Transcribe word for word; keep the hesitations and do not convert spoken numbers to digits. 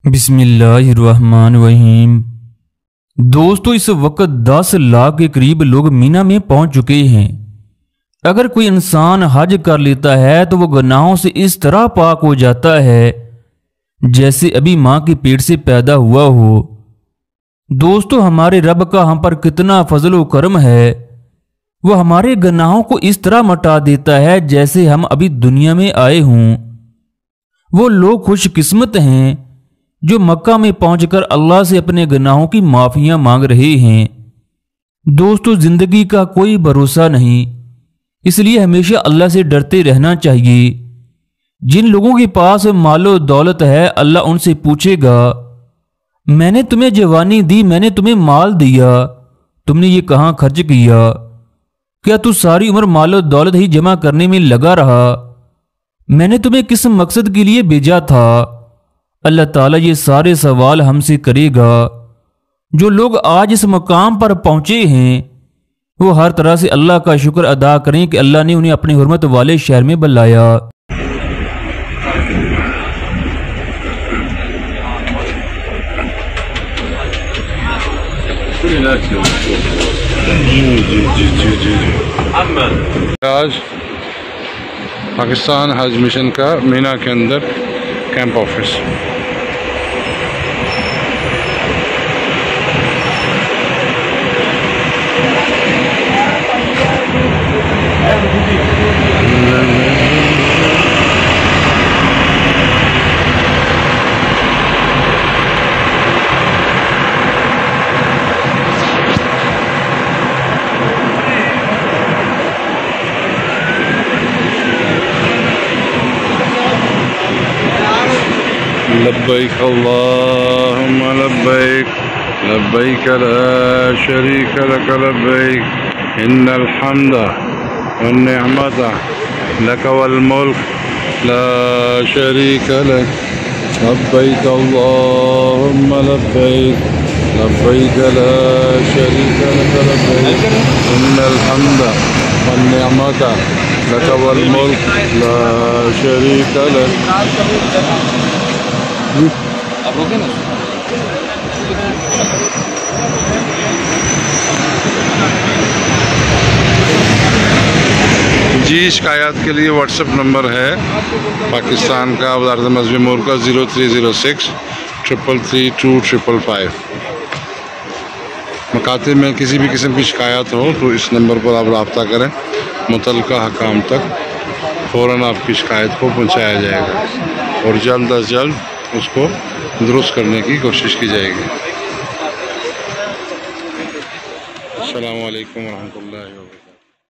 بسم اللہ الرحمن الرحیم۔ دوستو اس وقت دس لاکھ کے قریب لوگ مینا میں پہنچ چکے ہیں۔ اگر کوئی انسان حج کر لیتا ہے تو وہ گناہوں سے اس طرح پاک ہو جاتا ہے جیسے ابھی ماں کے پیٹ سے پیدا ہوا ہو۔ دوستو ہمارے رب کا ہم پر کتنا فضل و کرم ہے، وہ ہمارے گناہوں کو اس طرح مٹا دیتا ہے جیسے ہم ابھی دنیا میں آئے ہوں۔ وہ لوگ خوش قسمت ہیں جو مکہ میں پہنچ کر اللہ سے اپنے گناہوں کی معافیاں مانگ رہے ہیں۔ دوستو زندگی کا کوئی بھروسہ نہیں، اس لیے ہمیشہ اللہ سے ڈرتے رہنا چاہیے۔ جن لوگوں کے پاس مال و دولت ہے اللہ ان سے پوچھے گا، میں نے تمہیں جوانی دی، میں نے تمہیں مال دیا، تم نے یہ کہاں خرچ کیا؟ کیا تو ساری عمر مال و دولت ہی جمع کرنے میں لگا رہا؟ میں نے تمہیں کس مقصد کے لیے بھیجا تھا؟ اللہ تعالیٰ یہ سارے سوال ہم سے کرے گا۔ جو لوگ آج اس مقام پر پہنچے ہیں وہ ہر طرح سے اللہ کا شکر ادا کریں کہ اللہ نے انہیں اپنے حرمت والے شہر میں بلایا۔ آج پاکستان حج مشن کا مینا کے اندر کیمپ آفس۔ لبیک اللہم لبیک لبیک لا شریک لک لبیک ان الحمد والنعمت لک والملک لا شریک لک لبیک اللہم لبیک لبیک لا شریک لک لبیک ان الحمد والنعمت لک والملک لا شریک لک۔ آپ روکیں نا۔ جی شکایات کے لیے واٹس ایپ نمبر ہے پاکستان کا وزارت مذہبی امور کا zero three zero six triple three two triple five. مکاتب میں کسی بھی قسم کی شکایات ہو تو اس نمبر پر آپ رابطہ کریں، متعلقہ حکام تک فوراً آپ کی شکایت کو پہنچایا جائے گا اور جلد از جلد اس کو درست کرنے کی کوشش کی جائے گی۔ السلام علیکم ورحمۃ اللہ وبرکاتہ۔